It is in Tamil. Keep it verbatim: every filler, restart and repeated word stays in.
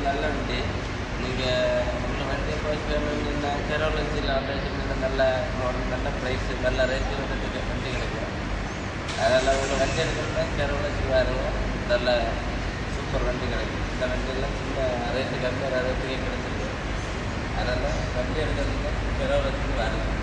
நல்ல வண்டி. நீங்கள் உள்ள வண்டி ஃபர்ஸ்ட் வேணும்னா கெரோலஜியில் ஆப்ரேஷன் நல்ல மாடல், நல்ல ப்ரைஸு, நல்ல ரேட்டு வந்து வண்டி கிடைக்கும். அதனால் உங்கள் வண்டி எடுக்கிறதா கெரோலஜி பாருங்க, நல்ல சூப்பர் வண்டி கிடைக்கும். இந்த வண்டியெல்லாம் சின்ன ரேட்டு கம்மியாக ரேட்டுக்கே கிடைச்சிருக்கு. அதனால் வண்டி எடுக்கிறதுக்கு கெரோலஜிக்கு பாருங்கள்.